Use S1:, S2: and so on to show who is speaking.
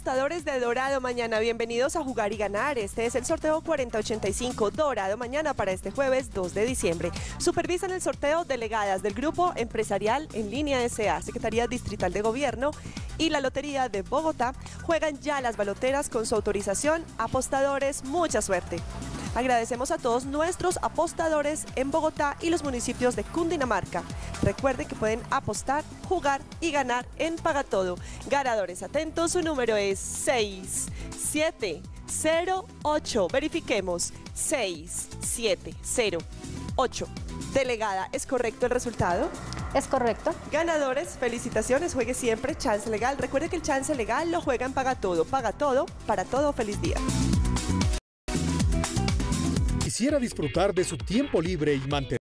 S1: apostadores de Dorado Mañana, bienvenidos a Jugar y Ganar. Este es el sorteo 4085 Dorado Mañana para este jueves 2 de diciembre. Supervisan el sorteo delegadas del Grupo Empresarial en Línea S.A., Secretaría Distrital de Gobierno y la Lotería de Bogotá. Juegan ya las baloteras con su autorización. Apostadores, mucha suerte. Agradecemos a todos nuestros apostadores en Bogotá y los municipios de Cundinamarca. Recuerden que pueden apostar, jugar y ganar en Pagatodo. Ganadores atentos, su número es 6708. Verifiquemos, 6708. Delegada, ¿es correcto el resultado?
S2: Es correcto.
S1: Ganadores, felicitaciones, juegue siempre, chance legal. Recuerde que el chance legal lo juega en Pagatodo. Pagatodo, para todo, feliz día.
S3: Quisiera disfrutar de su tiempo libre y mantener